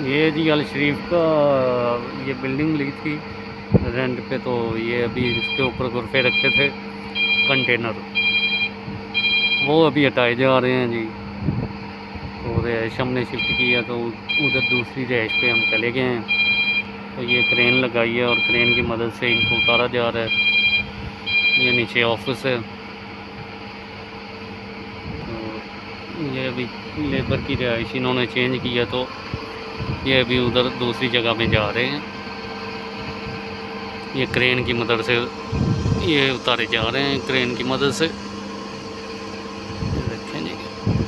ये जी अल शरीफ का ये बिल्डिंग ली थी रेंट पे, तो ये अभी इसके ऊपर गुरफे रखे थे कंटेनर, वो अभी हटाए जा रहे हैं जी। तो रिहाइश हमने शिफ्ट किया तो उधर दूसरी रिहाइश पे हम चले गए हैं। तो ये क्रेन लगाई है और क्रेन की मदद से इनको उतारा जा रहा है। ये नीचे ऑफिस है। तो ये अभी लेबर की रिहाइश इन्होंने चेंज किया, तो ये अभी उधर दूसरी जगह में जा रहे हैं। ये क्रेन की मदद से ये उतारे जा रहे हैं, क्रेन की मदद से। देखें जी,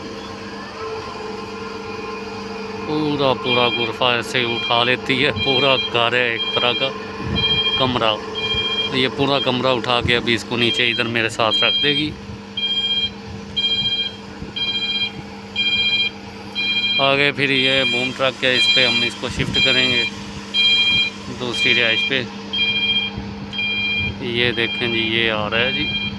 पूरा गुरफा ऐसे उठा लेती है। पूरा घर है एक तरह का कमरा, ये पूरा कमरा उठा के अभी इसको नीचे इधर मेरे साथ रख देगी। आगे फिर ये बूम ट्रक है, इस पे हम इसको शिफ्ट करेंगे दूसरी रिहाइश पे। ये देखें जी, ये आ रहा है जी।